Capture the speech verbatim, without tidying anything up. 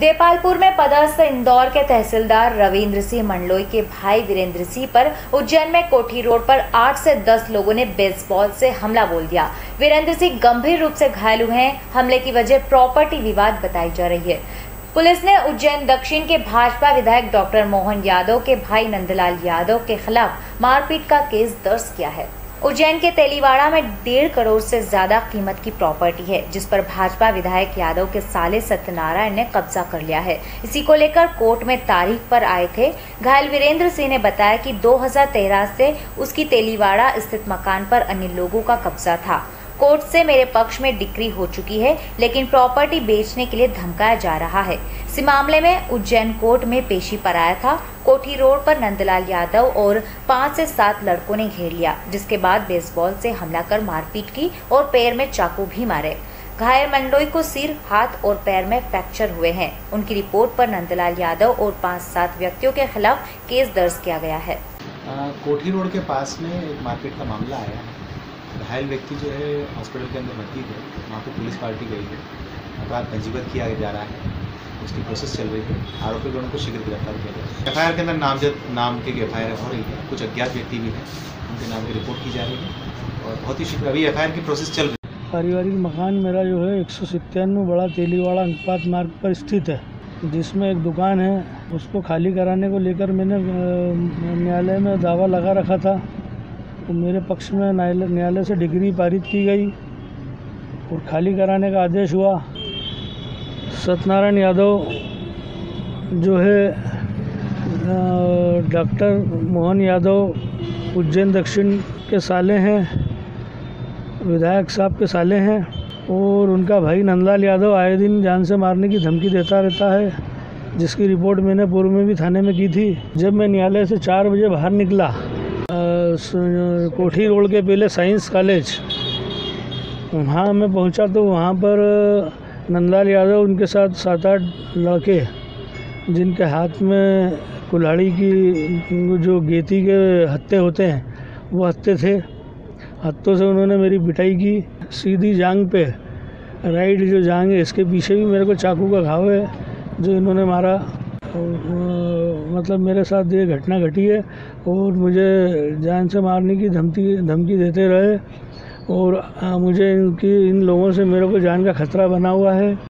देपालपुर में पदस्थ इंदौर के तहसीलदार रविंद्र सिंह मंडलोई के भाई वीरेंद्र सिंह पर उज्जैन में कोठी रोड पर आठ से दस लोगों ने बेसबॉल से हमला बोल दिया। वीरेंद्र सिंह गंभीर रूप से घायल हुए हैं। हमले की वजह प्रॉपर्टी विवाद बताई जा रही है। पुलिस ने उज्जैन दक्षिण के भाजपा विधायक डॉक्टर मोहन यादव के भाई नंदलाल यादव के खिलाफ मारपीट का केस दर्ज किया है। उज्जैन के तेलीवाड़ा में डेढ़ करोड़ से ज्यादा कीमत की प्रॉपर्टी है, जिस पर भाजपा विधायक यादव के साले सत्यनारायण ने कब्जा कर लिया है। इसी को लेकर कोर्ट में तारीख पर आए थे। घायल वीरेंद्र सिंह ने बताया कि दो हज़ार तेरह से उसकी तेलीवाड़ा स्थित मकान पर अन्य लोगों का कब्जा था। कोर्ट से मेरे पक्ष में डिक्री हो चुकी है, लेकिन प्रॉपर्टी बेचने के लिए धमकाया जा रहा है। इस मामले में उज्जैन कोर्ट में पेशी पर आया था। कोठी रोड पर नंदलाल यादव और पाँच से सात लड़कों ने घेर लिया, जिसके बाद बेसबॉल से हमला कर मारपीट की और पैर में चाकू भी मारे। घायल मंडलोई को सिर, हाथ और पैर में फ्रैक्चर हुए हैं। उनकी रिपोर्ट पर नंदलाल यादव और पाँच सात व्यक्तियों के खिलाफ केस दर्ज किया गया है। आ, कोठी रोड के पास में एक मारपीट का मामला आया है। घायल व्यक्ति जो है हॉस्पिटल के अंदर भर्ती थे। वहाँ पे पुलिस पार्टी गई है। अपराध पंजीबद्ध किया जा रहा है, उसकी प्रोसेस चल रही है। आरोपी दोनों को शीघ्र गिरफ्तार किया जाएगा। एफ आई आर के अंदर नामजद नाम के एफ आई आर हो रही है। कुछ अज्ञात व्यक्ति भी हैं, उनके नाम की रिपोर्ट की जा रही है और बहुत ही शीघ्र अभी एफ आई आर की प्रोसेस चल रही है। पारिवारिक मकान मेरा जो है एक सौ सत्तानवे बड़ा तेलीवाड़ा अंकपात मार्ग पर स्थित है, जिसमें एक दुकान है। उसको खाली कराने को लेकर मैंने न्यायालय में दावा लगा रखा था, तो मेरे पक्ष में न्यायालय से डिग्री पारित की गई और खाली कराने का आदेश हुआ। सत्यनारायण यादव जो है डॉक्टर मोहन यादव उज्जैन दक्षिण के साले हैं, विधायक साहब के साले हैं, और उनका भाई नंदलाल यादव आए दिन जान से मारने की धमकी देता रहता है, जिसकी रिपोर्ट मैंने पूर्व में भी थाने में की थी। जब मैं न्यायालय से चार बजे बाहर निकला, कोठी रोड के पहले साइंस कॉलेज, वहाँ मैं पहुँचा तो वहाँ पर नंदलाल यादव उनके साथ सात आठ लड़के, जिनके हाथ में कुल्हाड़ी की जो गेती के हत्थे होते हैं वो हत्थे थे। हत्थों से उन्होंने मेरी पिटाई की, सीधी जांग पे, राइट जो जांग है इसके पीछे भी मेरे को चाकू का घाव है जो इन्होंने मारा। मतलब मेरे साथ ये घटना घटी है और मुझे जान से मारने की धमकी धमकी देते रहे और मुझे इनकी इन लोगों से मेरे को जान का खतरा बना हुआ है।